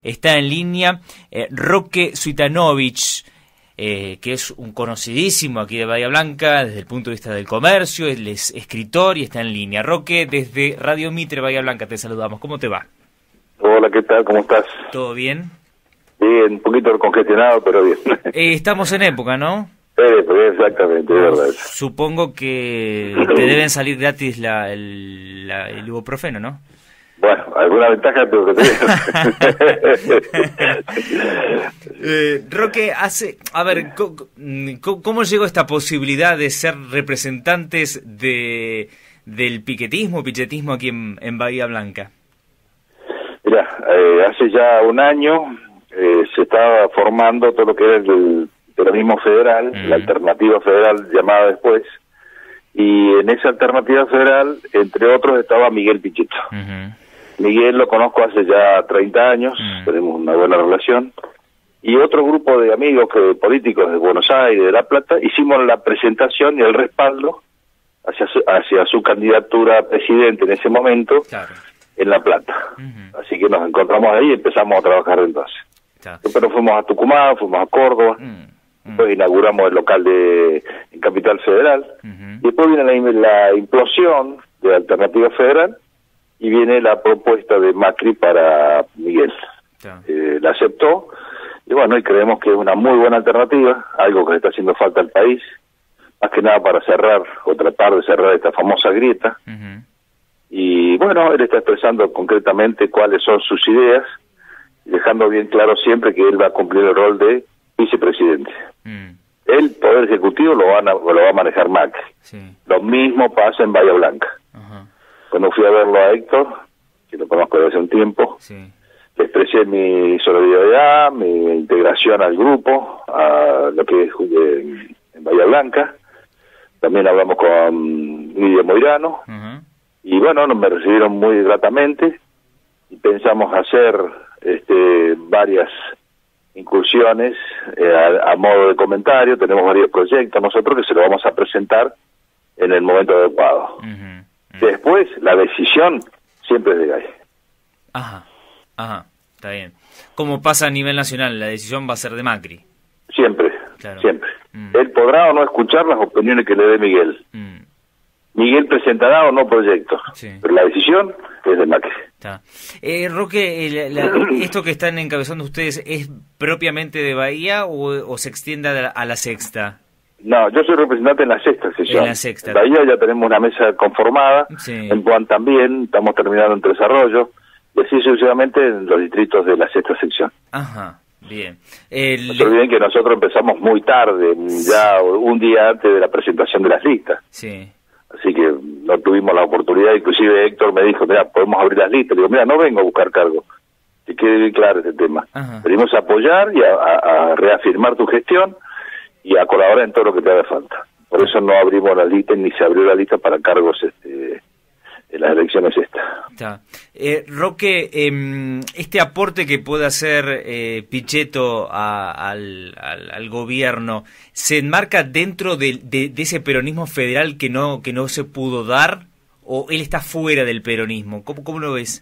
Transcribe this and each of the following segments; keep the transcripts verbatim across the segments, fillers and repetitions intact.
está en línea eh, Roque Cvitanovich, eh, que es un conocidísimo aquí de Bahía Blanca desde el punto de vista del comercio. Él es escritor y está en línea. Roque, desde Radio Mitre, Bahía Blanca, te saludamos. ¿Cómo te va? Hola, ¿qué tal? ¿Cómo estás? ¿Todo bien? Bien, un poquito congestionado, pero bien. Eh, estamos en época, ¿no? Eh, pues exactamente, es verdad. Supongo que te deben salir gratis la, el, la, el ibuprofeno, ¿no? Bueno, alguna ventaja tengo que tener. eh, Roque, hace, a ver, ¿cómo, ¿cómo llegó esta posibilidad de ser representantes de del piquetismo, pichetismo aquí en, en Bahía Blanca? Mira, eh, hace ya un año eh, se estaba formando todo lo que era el peronismo federal, mm. la alternativa federal llamada después, y en esa alternativa federal, entre otros, estaba Miguel Pichetto. Uh-huh. Miguel lo conozco hace ya treinta años, uh-huh. tenemos una buena relación, y otro grupo de amigos que, políticos de Buenos Aires, de La Plata, hicimos la presentación y el respaldo hacia su, hacia su candidatura a presidente en ese momento, claro. en La Plata. Uh-huh. Así que nos encontramos ahí y empezamos a trabajar entonces. Claro. Pero fuimos a Tucumán, fuimos a Córdoba, uh-huh. después inauguramos el local de en Capital Federal, uh-huh. y después viene la, la implosión de la Alternativa Federal y viene la propuesta de Macri para Miguel. Yeah. Eh, la aceptó y bueno, y creemos que es una muy buena alternativa, algo que le está haciendo falta al país, más que nada para cerrar o tratar de cerrar esta famosa grieta. Uh-huh. Y bueno, él está expresando concretamente cuáles son sus ideas, dejando bien claro siempre que él va a cumplir el rol de vicepresidente. Mm. El Poder Ejecutivo lo, van a, lo va a manejar Macri. Sí. Lo mismo pasa en Bahía Blanca. Uh-huh. Cuando fui a verlo a Héctor, que lo conozco desde hace un tiempo, sí. le expresé mi solidaridad, mi integración al grupo, a lo que es eh, en Bahía Blanca. También hablamos con Lidia Moirano, uh-huh. y bueno, nos me recibieron muy gratamente, y pensamos hacer este, varias incursiones eh, a, a modo de comentario. Tenemos varios proyectos nosotros que se los vamos a presentar en el momento adecuado. Uh-huh, uh-huh. Después, la decisión siempre es de Gay. Ajá, ajá, está bien. Como pasa a nivel nacional, la decisión va a ser de Macri. Siempre, claro. siempre. Mm. Él podrá o no escuchar las opiniones que le dé Miguel. Mm. Miguel presentará o no proyectos, sí. pero la decisión es de Macri. Está. Eh, Roque, eh, la, la, ¿esto que están encabezando ustedes es propiamente de Bahía o, o se extiende a la, a la sexta? No, yo soy representante en la sexta sesión. En la sexta. En Bahía ya tenemos una mesa conformada, sí. en Puan también, estamos terminando en Tres Arroyos, y así sucesivamente en los distritos de la sexta sección. Ajá, bien. El... No se olviden que nosotros empezamos muy tarde, ya un día antes de la presentación de las listas. Sí. Así que no tuvimos la oportunidad, inclusive Héctor me dijo, mira, podemos abrir las listas. Le digo, mira, no vengo a buscar cargo. Que quede bien claro este tema. Ajá. Venimos a apoyar y a, a, a reafirmar tu gestión y a colaborar en todo lo que te haga falta. Por eso no abrimos las listas ni se abrió la lista para cargos este, en las elecciones estas. Está. Eh, Roque, eh, este aporte que puede hacer eh, Pichetto a, al, al, al gobierno, ¿se enmarca dentro de, de, de ese peronismo federal que no que no se pudo dar o él está fuera del peronismo? ¿Cómo, cómo lo ves?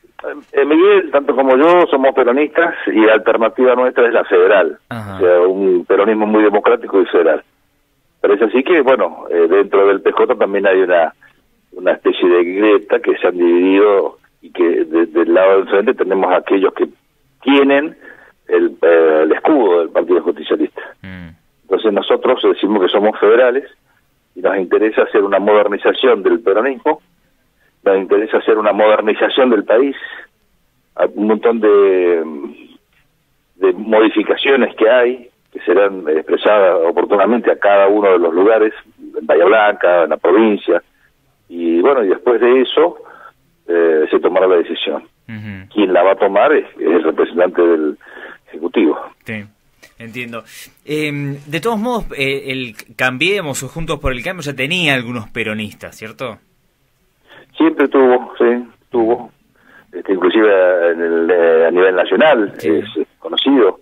Eh, Miguel, tanto como yo, somos peronistas y la alternativa nuestra es la federal. Ajá. O sea, un peronismo muy democrático y federal. Pero es así que, bueno, eh, dentro del P J también hay una una especie de grieta que se han dividido y que de, del lado del frente tenemos a aquellos que tienen el, eh, el escudo del Partido Justicialista. Mm. Entonces nosotros decimos que somos federales y nos interesa hacer una modernización del peronismo, nos interesa hacer una modernización del país, un montón de, de modificaciones que hay, que serán expresadas oportunamente a cada uno de los lugares, en Bahía Blanca, en la provincia, y bueno, y después de eso eh, se tomará la decisión. Uh-huh. Quien la va a tomar es, es el representante del Ejecutivo. Sí, entiendo. Eh, de todos modos, eh, el Cambiemos o Juntos por el Cambio ya tenía algunos peronistas, ¿cierto? Siempre tuvo, sí, tuvo. Este, inclusive a, el, a nivel nacional, sí. es, es conocido.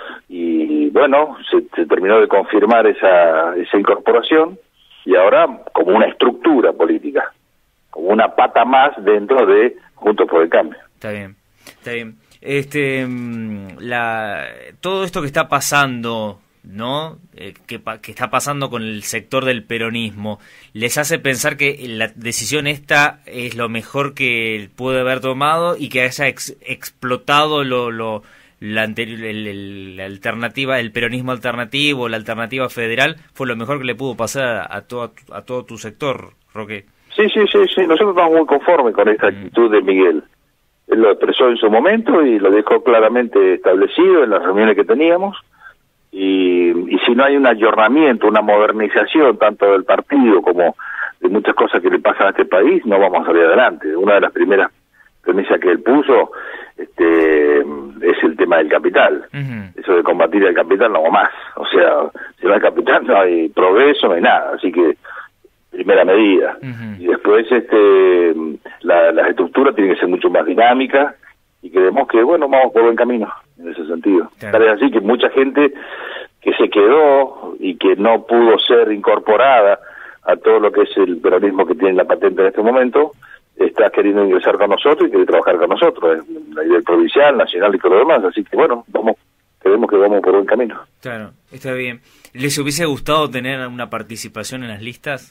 Y bueno, se, se terminó de confirmar esa, esa incorporación. Y ahora como una estructura política, como una pata más dentro de Juntos por el Cambio. Está bien, está bien. este, la, todo esto que está pasando, ¿no? Eh, que, que está pasando con el sector del peronismo, ¿les hace pensar que la decisión esta es lo mejor que puede haber tomado y que haya ex, explotado lo, lo la, anterior, el, el, la alternativa, el peronismo alternativo, la alternativa federal, fue lo mejor que le pudo pasar a todo, a todo tu sector, Roque? Sí, sí, sí, sí, nosotros estamos muy conformes con esta actitud de Miguel. Él lo expresó en su momento y lo dejó claramente establecido en las reuniones que teníamos, y, y si no hay un ayornamiento, una modernización tanto del partido como de muchas cosas que le pasan a este país, no vamos a salir adelante. Una de las primeras premisas que él puso este, es el tema del capital. Uh-huh. Eso de combatir el capital no más. O sea, si no hay capital no hay progreso, no hay nada. Así que, primera medida. Uh-huh. Y después este, la, las estructuras tienen que ser mucho más dinámicas y creemos que, bueno, vamos por buen camino en ese sentido. Tal es así que mucha gente que se quedó y que no pudo ser incorporada a todo lo que es el peronismo que tiene la patente en este momento, está queriendo ingresar con nosotros y quiere trabajar con nosotros, a nivel provincial, nacional y todo lo demás. Así que, bueno, vamos, creemos que vamos por buen camino. Claro, está bien. ¿Les hubiese gustado tener una participación en las listas?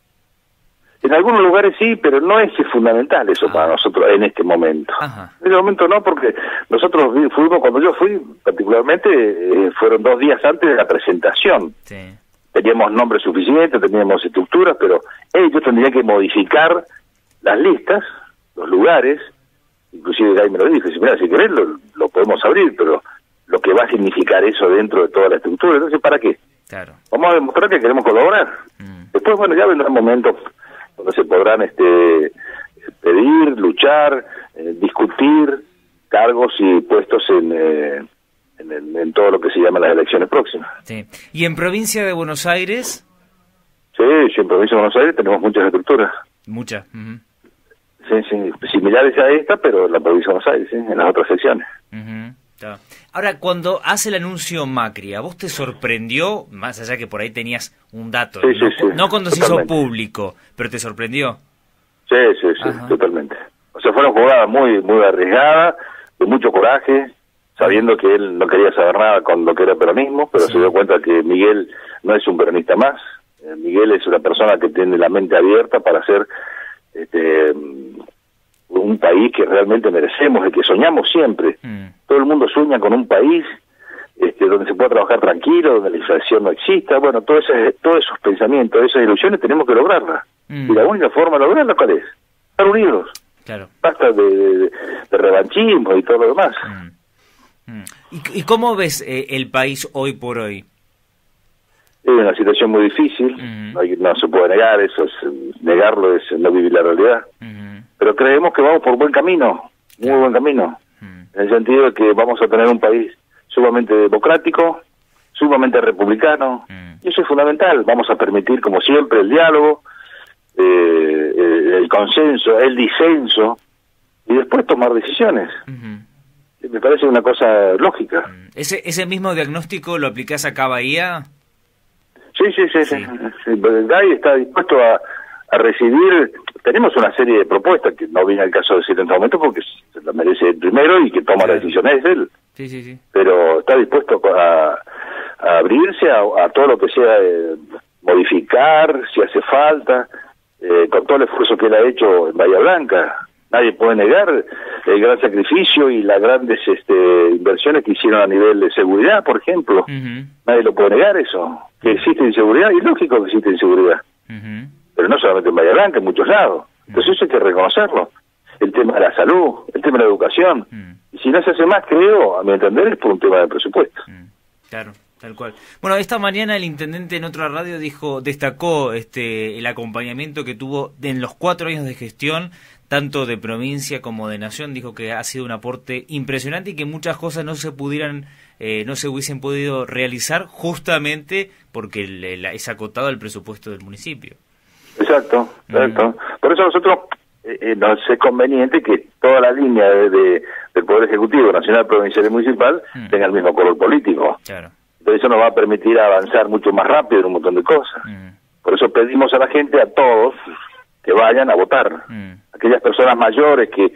En algunos lugares sí, pero no es fundamental eso ah. para nosotros en este momento. Ajá. En este momento no, porque nosotros fuimos, cuando yo fui particularmente, eh, fueron dos días antes de la presentación. Sí. Teníamos nombres suficientes, teníamos estructuras, pero ellos tendrían que modificar las listas, los lugares, inclusive Gay me lo dijo, si, mira, si querés lo, lo podemos abrir, pero lo que va a significar eso dentro de toda la estructura, entonces ¿para qué? Claro. Vamos a demostrar que queremos colaborar. Mm. Después, bueno, ya vendrán momentos donde se podrán este pedir, luchar, eh, discutir cargos y puestos en, eh, en, en, en todo lo que se llama las elecciones próximas. Sí. ¿Y en provincia de Buenos Aires? Sí, sí, en provincia de Buenos Aires tenemos muchas estructuras. Muchas. Uh-huh. Sí, sí, similares a esta, pero en la provincia de Buenos Aires, ¿sí? En las otras secciones. Uh-huh. Ahora, cuando hace el anuncio Macri, ¿a vos te sorprendió, más allá que por ahí tenías un dato, sí, no, sí, sí, no cuando totalmente. Se hizo público, pero te sorprendió? Sí, sí, sí, ajá, totalmente. O sea, fueron jugadas muy muy arriesgadas, de mucho coraje, sabiendo que él no quería saber nada con lo que era peronismo, pero sí. Se dio cuenta que Miguel no es un peronista más. Eh, Miguel es una persona que tiene la mente abierta para hacer este un país que realmente merecemos, el que soñamos siempre. Mm. Todo el mundo sueña con un país este, donde se pueda trabajar tranquilo, donde la inflación no exista. Bueno, todo ese, todos esos pensamientos, esas ilusiones tenemos que lograrlas. Mm. Y la única forma de lograrlas, ¿cuál es? Estar unidos. Claro. Basta de, de, de revanchismo y todo lo demás. Mm. Mm. ¿Y, ¿Y cómo ves eh, el país hoy por hoy? Es una situación muy difícil, mm. no, hay, no se puede negar, eso es negarlo, es no vivir la realidad. Mm. Pero creemos que vamos por buen camino, muy claro. buen camino, mm. en el sentido de que vamos a tener un país sumamente democrático, sumamente republicano, mm. y eso es fundamental. Vamos a permitir, como siempre, el diálogo, eh, eh, el consenso, el disenso, y después tomar decisiones. Mm-hmm. Me parece una cosa lógica. ¿Ese, ese mismo diagnóstico lo aplicás acá a Bahía? Sí, sí, sí, sí. sí. El G A I está dispuesto a, a recibir. Tenemos una serie de propuestas que no viene al caso de decir en este momento porque se la merece el primero y que toma claro. la decisión es él. Sí, sí, sí. Pero está dispuesto a, a abrirse a, a todo lo que sea eh, modificar, si hace falta, eh, con todo el esfuerzo que él ha hecho en Bahía Blanca. Nadie puede negar el gran sacrificio y las grandes este, inversiones que hicieron a nivel de seguridad, por ejemplo. Uh-huh. Nadie lo puede negar eso. Que existe inseguridad, y lógico que existe inseguridad. Uh-huh. Pero no solamente en Bahía Blanca, en muchos lados. Entonces eso hay que reconocerlo. El tema de la salud, el tema de la educación. Uh-huh. Y si no se hace más, creo, a mi entender, es por un tema de presupuesto. Uh-huh. Claro. Tal cual. Bueno, esta mañana el intendente en otra radio dijo, destacó este el acompañamiento que tuvo en los cuatro años de gestión, tanto de provincia como de nación. Dijo que ha sido un aporte impresionante y que muchas cosas no se pudieran, eh, no se hubiesen podido realizar justamente porque el, el, es acotado el presupuesto del municipio. Exacto, exacto. Mm. Por eso nosotros eh, nos es conveniente que toda la línea de, de, del Poder Ejecutivo, Nacional, Provincial y Municipal mm. tenga el mismo color político. Claro. Entonces eso nos va a permitir avanzar mucho más rápido en un montón de cosas. Mm. Por eso pedimos a la gente, a todos, que vayan a votar. Mm. Aquellas personas mayores que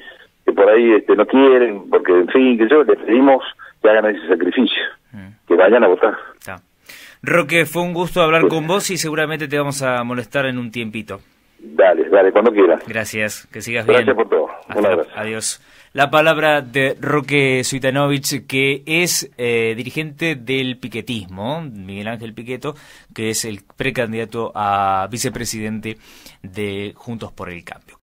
que por ahí este, no quieren, porque en fin, que yo les pedimos que hagan ese sacrificio, mm. que vayan a votar. Está. Roque, fue un gusto hablar sí. con vos y seguramente te vamos a molestar en un tiempito. Dale, dale, cuando quieras. Gracias, que sigas Gracias bien. Gracias por todo. Hasta un abrazo. La, adiós. La palabra de Roque Cvitanovich, que es eh, dirigente del piquetismo, Miguel Ángel Pichetto, que es el precandidato a vicepresidente de Juntos por el Cambio.